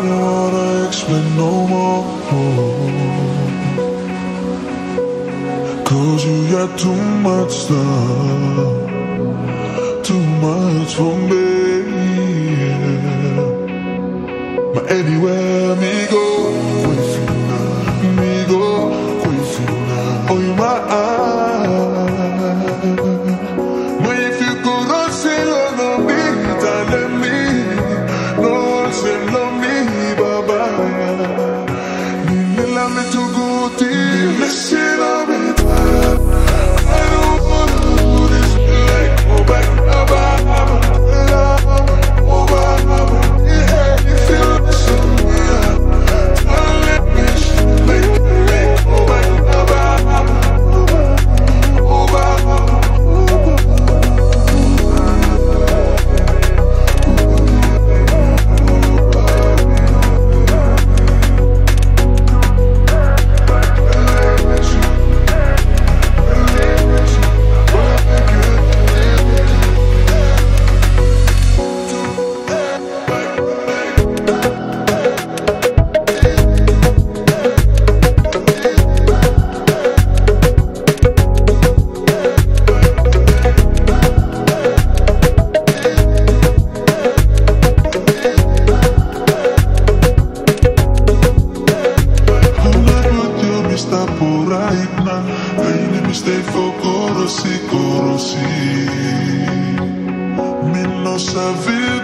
don't wanna explain no more, 'cause you got too much stuff, too much for me. But anywhere me go, me go, oh you my eye. But if you go, don't say no me, telling me, no say no me, baba. Nila me to go to, listen to me. I don't wanna do this like oh back, me no sabe